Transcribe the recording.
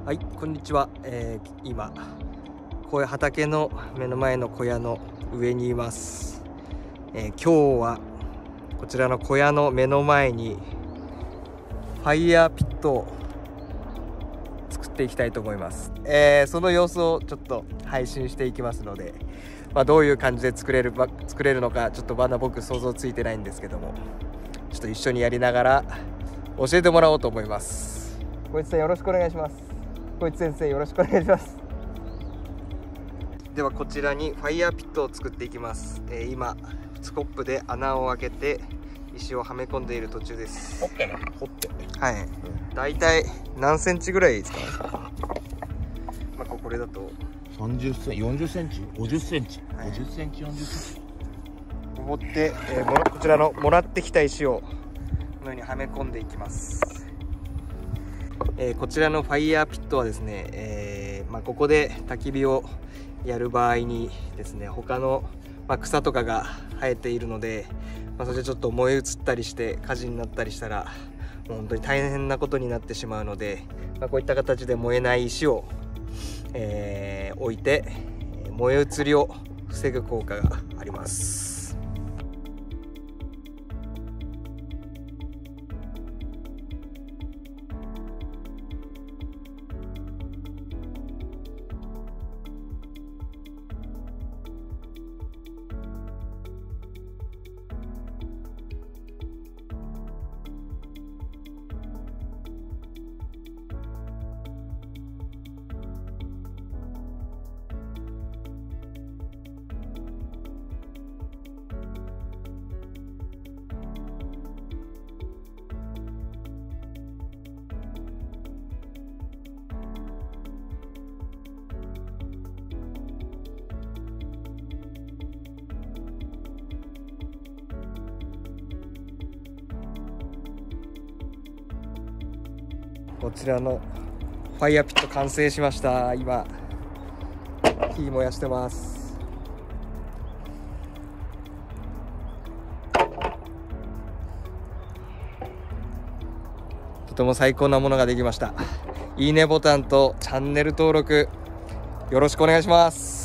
はい、こんにちは。今畑の目の前の小屋の上にいます。今日はこちらの小屋の目の前にファイヤーピットを作っていきたいと思います。その様子をちょっと配信していきますので、どういう感じで作れるのかちょっとまだ僕想像ついてないんですけども、ちょっと一緒にやりながら教えてもらおうと思います。こいつさんよろしくお願いします。こいつ先生よろしくお願いします。ではこちらにファイヤーピットを作っていきます。今スコップで穴を開けて石をはめ込んでいる途中です。 掘ってはい、だいたい何センチぐらいですか？これだと 30センチ、40センチ、50センチ、 はい、 50センチ、40センチ持って、こちらのもらってきた石をこのようにはめ込んでいきます。こちらのファイヤーピットはですね、ここで焚き火をやる場合にですね、他の、草とかが生えているので、それでちょっと燃え移ったりして火事になったりしたらもう本当に大変なことになってしまうので、こういった形で燃えない石を、置いて燃え移りを防ぐ効果があります。こちらのファイヤーピット完成しました。今火燃やしてます。とても最高なものができました。いいねボタンとチャンネル登録よろしくお願いします。